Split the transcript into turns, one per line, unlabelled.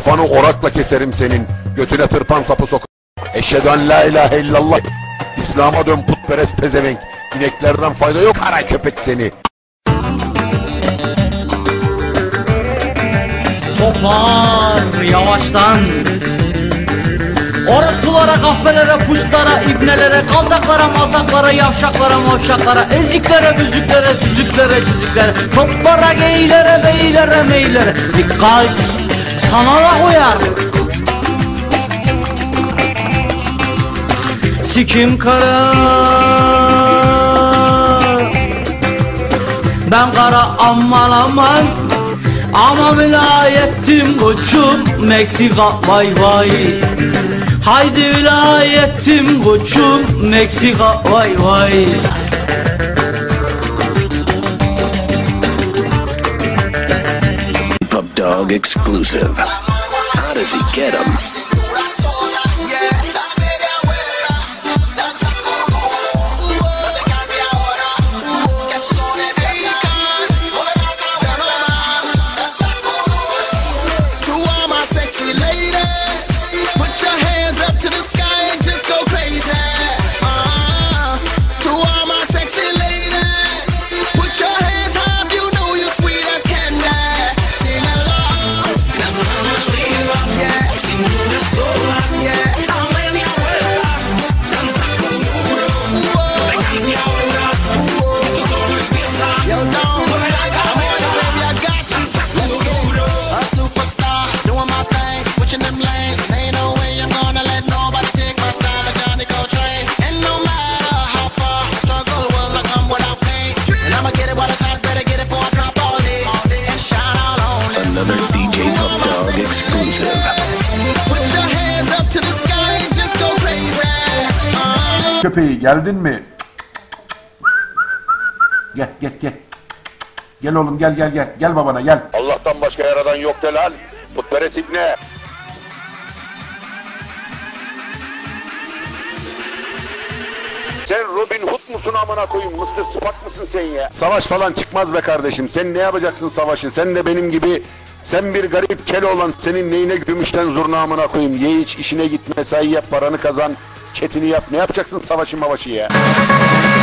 Kafanı orakla keserim senin. Götüne tırpan sapı sok. Eşhedü en la ilahe illallah. İslam'a dön putperest pezevenk. İneklerden fayda yok kara köpek seni.
Toplar yavaştan. Orospulara, kahvelere, puşlara, ibnelere, kaldaklara, maltaklara, yavşaklara, mavşaklara, eziklere, büzüklere, süzüklere, çiziklere, toplara, geylere, beylere, meylere. Dikkat! Sana da uyar. Sikim kara, ben kara aman aman. Ama vilayettim koçum Meksika vay vay. Haydi vilayettim koçum Meksika vay vay.
Pub Dog exclusive. How does he get 'em? Another DJ Pub Dog exclusive.
Put your hands up to the sky and just go crazy.
Köpeği geldin mi? Gel gel gel. Gel oğlum gel gel gel. Gel babana gel. Allah'tan başka yaradan yok de lan. Putperest ibne. Sen Robin Hood musun amına koyayım? Mısır Sıpak mısın sen ya? Savaş falan çıkmaz be kardeşim. Sen ne yapacaksın savaşı? Sen de benim gibi. Sen bir garip kele olan, senin neyine gümüşten zurna amına koyayım? Ye iç, işine git, mesai yap, paranı kazan, çetini yap. Ne yapacaksın savaşı mavaşı ya?